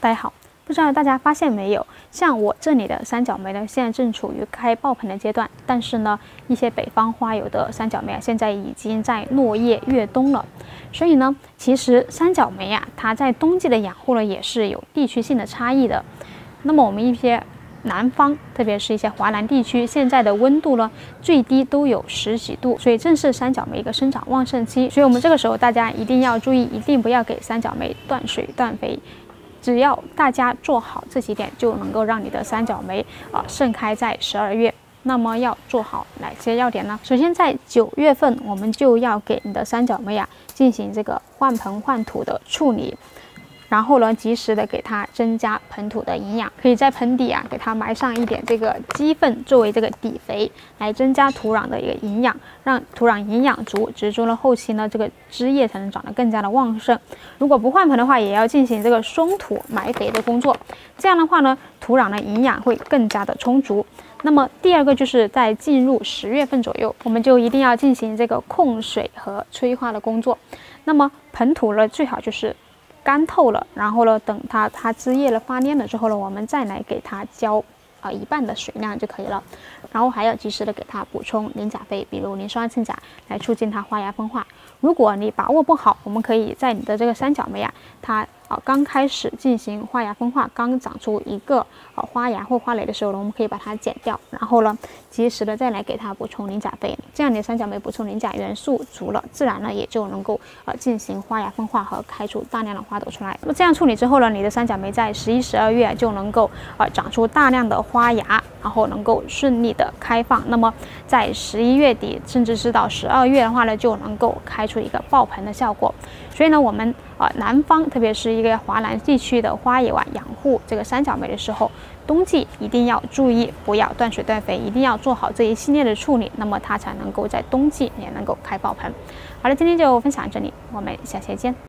大家好，不知道大家发现没有，像我这里的三角梅呢，现在正处于开爆盆的阶段，但是呢，一些北方花友的三角梅啊，现在已经在落叶越冬了。所以呢，其实三角梅啊，它在冬季的养护呢，也是有地区性的差异的。那么我们一些南方，特别是一些华南地区，现在的温度呢，最低都有10几度，所以正是三角梅一个生长旺盛期。所以我们这个时候大家一定要注意，一定不要给三角梅断水断肥。只要大家做好这几点，就能够让你的三角梅盛开在12月。那么要做好哪些要点呢？首先，在9月份，我们就要给你的三角梅啊进行这个换盆换土的处理。然后呢，及时的给它增加盆土的营养，可以在盆底啊给它埋上一点这个鸡粪作为这个底肥，来增加土壤的一个营养，让土壤营养足，植株呢后期呢这个枝叶才能长得更加的旺盛。如果不换盆的话，也要进行这个松土埋肥的工作，这样的话呢，土壤的营养会更加的充足。那么第二个就是在进入10月份左右，我们就一定要进行这个控水和催化的工作。那么盆土呢，最好就是干透了，然后呢，等它枝叶了发蔫了之后呢，我们再来给它浇1半的水量就可以了。然后还要及时的给它补充磷钾肥，比如磷酸氢钾，来促进它花芽分化。如果你把握不好，我们可以在你的这个三角梅啊，它刚开始进行花芽分化，刚长出一个花芽或花蕾的时候呢，我们可以把它剪掉，然后呢，及时的再来给它补充磷钾肥，这样你的三角梅补充磷钾元素足了，自然呢也就能够进行花芽分化和开出大量的花朵出来。那么这样处理之后呢，你的三角梅在11、12月就能够长出大量的花芽，然后能够顺利的开放。那么在11月底甚至是到12月的话呢，就能够开出一个爆盆的效果。所以呢，我们南方特别是一个华南地区的花友养护这个三角梅的时候，冬季一定要注意，不要断水断肥，一定要做好这一系列的处理，那么它才能够在冬季也能够开爆盆。好了，今天就分享这里，我们下期见。